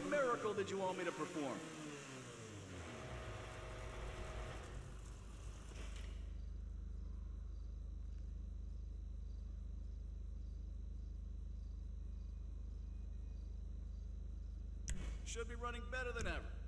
miracle did you want me to perform? Should be running better than ever.